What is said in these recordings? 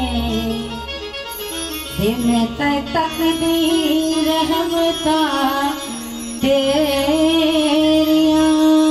दिन तकदीर रहमता तेरिया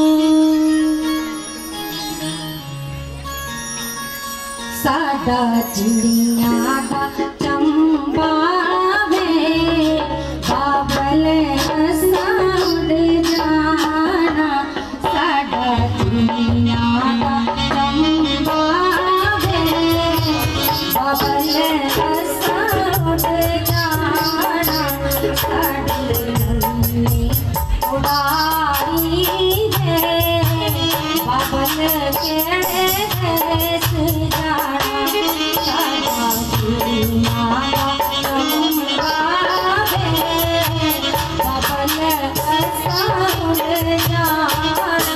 साडा चिड़िया दा चंबा में बाबल साउंड जाना साडा चिड़िया दा चंबा में बाबल साउंड जाना साडी नन्ही उड़ारी है बाबल के देश जाना साडा चिड़िया दा चंबा में बाबल साउंड जाना।